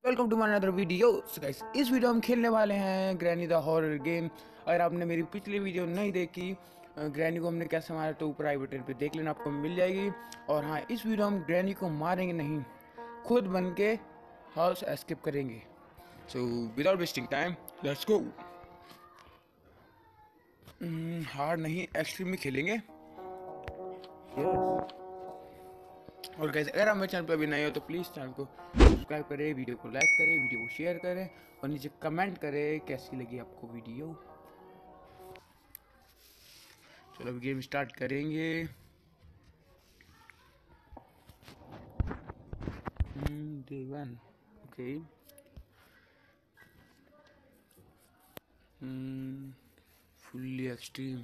Welcome to my another video. Guys, इस video हम खेलने वाले हैं ग्रैनी द हॉरर गेम। अगर आपने मेरी पिछली वीडियो नहीं देखी, ग्रैनी को हमने कैसे मारा, तो ऊपर आई बटन पे देख लेना, आपको मिल जाएगी। और हाँ, इस वीडियो हम ग्रैनी को मारेंगे नहीं, खुद बन के हाउस एस्केप करेंगे। So without wasting time, let's go. Hard नहीं, एक्सट्रीम में खेलेंगे। यस। और गाइस, अगर आप मेरे चैनल पर अभी नए हो तो प्लीज़ चैनल को सब्सक्राइब करें, वीडियो को लाइक करें, वीडियो को शेयर करें और नीचे कमेंट करें कैसी लगी आपको वीडियो। चलो अब गेम स्टार्ट करेंगे। Day one. Okay. Fully extreme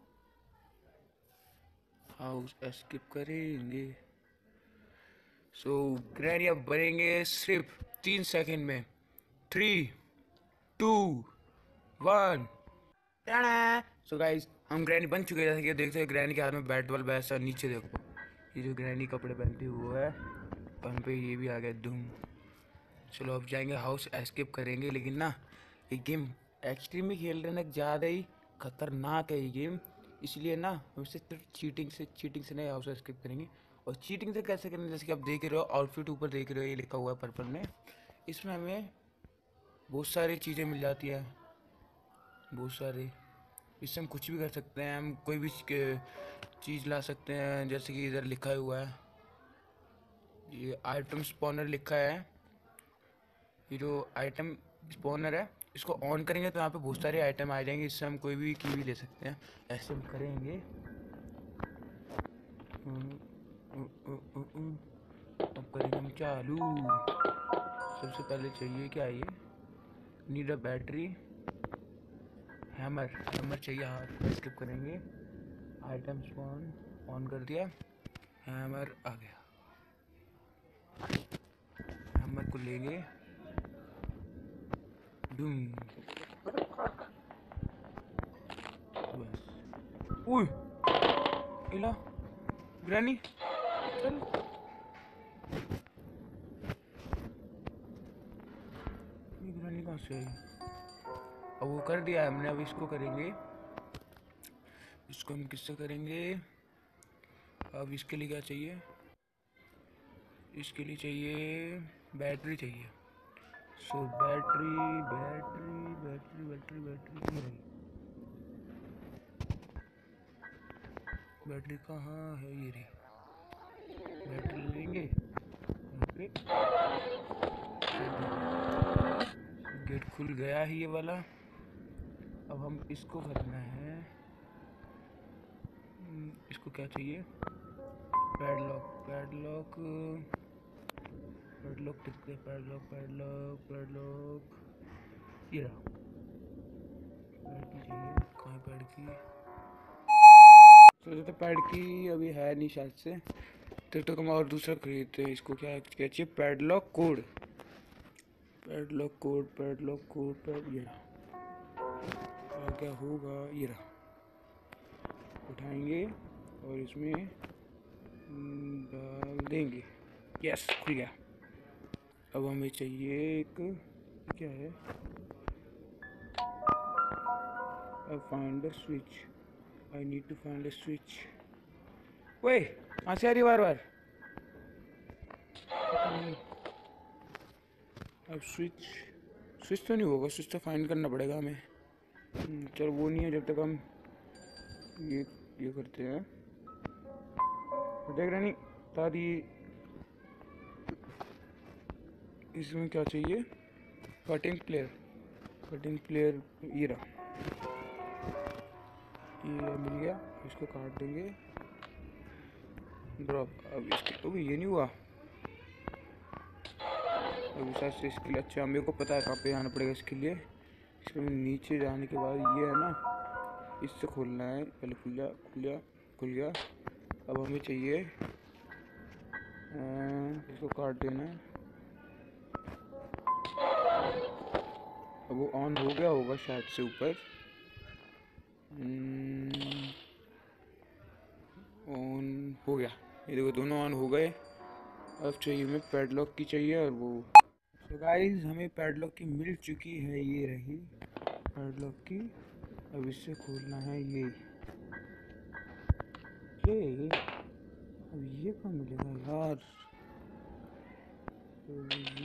house escape करेंगे। सो ग्रैनी अब बनेंगे सिर्फ 3 सेकंड में। 3, 2, 1। सो गाइस, हम ग्रैनी बन चुके हैं। जैसे कि देखते हैं ग्रैनी के हाथ में बैट बॉल वैसा। नीचे देखो, ये जो ग्रैनी कपड़े पहनती हुई है, पन पे ये भी आ गया धूम। चलो अब जाएंगे हाउस एस्केप करेंगे। लेकिन ना, ये गेम एक्सट्रीम में खेल रहे ना, ज़्यादा ही खतरनाक है ये गेम। इसलिए ना हम इसे चीटिंग से नहीं हाउस एस्केप करेंगे। और चीटिंग से कैसे करेंगे, जैसे कि आप देख रहे हो आउटफिट ऊपर देख रहे हो, ये लिखा हुआ है पर्पल में। इसमें हमें बहुत सारी चीज़ें मिल जाती है, बहुत सारी। इससे हम कुछ भी कर सकते हैं, हम कोई भी चीज़ ला सकते हैं। जैसे कि इधर लिखा हुआ है, ये आइटम स्पॉनर लिखा है। ये जो आइटम स्पॉनर है, इसको ऑन करेंगे तो यहाँ पे बहुत सारे आइटम आ जाएंगे। इससे हम कोई भी की भी ले सकते हैं। ऐसे हम करेंगे। अब करेंगे हम चालू। सबसे पहले चाहिए क्या, ये नीड अ बैटरी, हैमर चाहिए। हाँ, स्किप करेंगे। आइटम स्पॉन ऑन कर दिया, हैमर आ गया। हैमर को लेंगे, डूम। बस। उई, इला ग्रैनी, चल। ये ग्रैनी कहाँ से आई? अब वो कर दिया है हमने, अब इसको करेंगे। इसको हम किससे करेंगे? अब इसके लिए क्या चाहिए? इसके लिए चाहिए बैटरी चाहिए। So battery battery battery battery battery नहीं, बैटरी कहाँ है? ये रही बैटरी। लेंगे यहाँ पे। गेट खुल गया ही ये वाला। अब हम इसको करना है। इसको क्या चाहिए? पैडलॉक पैडलॉक पैडलॉक टिकते, पैडलॉक पैडलॉक पैडलॉक। ये रहा। पैड की चाहिए, कहाँ पैड की? सोचा था पैड की अभी है नहीं शायद से, तो हम और दूसरा खरीदते हैं। इसको क्या चाहिए? Padlock code, padlock code, padlock code, pad. ये रहा। क्या होगा? ये रहा। उठाएंगे और इसमें डाल देंगे। यस, खुल गया। अब हमें चाहिए एक, क्या है? अब find the switch, I need to find the switch. ओए, कहाँ से आ रही बार बार? अब स्विच, स्विच तो नहीं होगा। स्विच तो फाइंड करना पड़ेगा हमें। चलो वो नहीं है जब तक हम ये करते हैं। देख रहे नहीं दादी, इसमें क्या चाहिए? Cutting plier, cutting plier. ये रहा, ये मिल गया। इसको काट देंगे, ड्रॉप। अब इसके, ओ ये नहीं हुआ। अब इस से इसके लिए, अच्छा मेरे को पता है कहाँ पे जाना पड़ेगा इसके लिए। इसके नीचे जाने के बाद ये है ना, इससे खोलना है। पहले खुल गया, खुल गया, खुल गया। अब हमें चाहिए इसको काट देना है। अब वो ऑन हो गया होगा शायद से ऊपर। ऑन हो गया, ये देखो दोनों ऑन हो गए। अब चाहिए हमें पैडलॉक की चाहिए, और वो तो गाइस हमें पैडलॉक की मिल चुकी है, ये रही पैडलॉक की। अब इससे खोलना है ये अब ये कहाँ मिलेगा यार। तो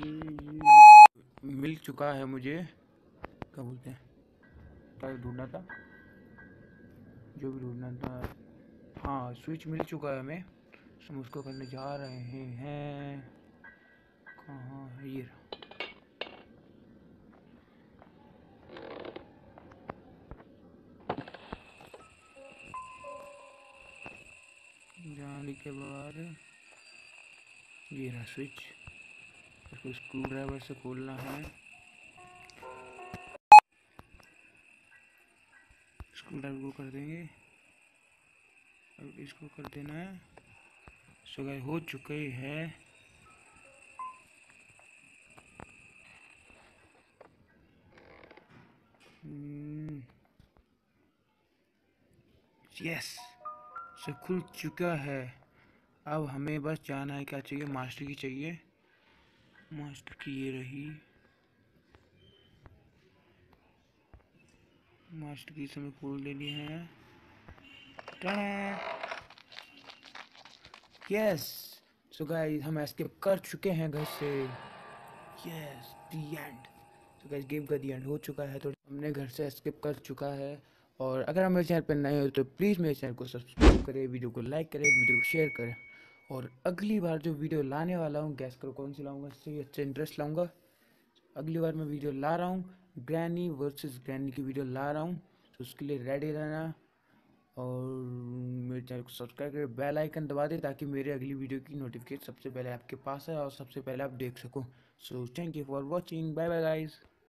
ये मिल चुका है मुझे, क्या बोलते हैं, क्या ढूंढना था, जो भी ढूंढना था। हाँ स्विच मिल चुका है हमें, हम उसको करने जा रहे हैं। कहाँ है ये रहा। जाने के बाद ये रहा स्विच, इसको स्क्रू ड्राइवर से खोलना है। स्क्रू ड्राइवर को कर देंगे, अब इसको कर देना है। सो गाइस हो चुके हैं। यस, से खुल चुका है। अब हमें बस जाना है, क्या चाहिए, मास्टर की चाहिए। मास्टर की ये रही, मास्टर की समय खोल लेनी है। यस, सो गाइस हम एस्केप कर चुके हैं घर से। Yes the end. तो गाइस गेम का द एंड हो चुका है, तो हमने घर से एस्केप कर चुका है। और अगर आप मेरे चैनल पर नए हो तो प्लीज़ मेरे चैनल को सब्सक्राइब करें, वीडियो को लाइक करें, वीडियो को शेयर करें। और अगली बार जो वीडियो लाने वाला हूँ, गैस करो कौन सी लाऊंगा, इससे अच्छा इंटरेस्ट लाऊंगा। अगली बार मैं वीडियो ला रहा हूँ, ग्रैनी वर्सेस ग्रैनी की वीडियो ला रहा हूँ, तो उसके लिए रेडी रहना। और मेरे चैनल को सब्सक्राइब करें, बेल आइकन दबा दें ताकि मेरे अगली वीडियो की नोटिफिकेशन सबसे पहले आपके पास है और सबसे पहले आप देख सको। So thank you for watching, bye bye guys.